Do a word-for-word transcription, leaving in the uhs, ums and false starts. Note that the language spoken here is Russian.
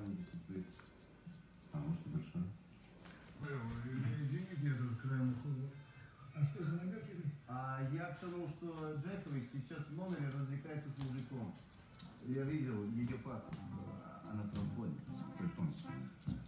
маленький сюрприз. А может, большой? Извините, я тут краем уходу. А что за намеки? А я к тому, что Джекович сейчас в номере развлекается с мужиком. Я видел ее паспорт, она трансгольник. То есть он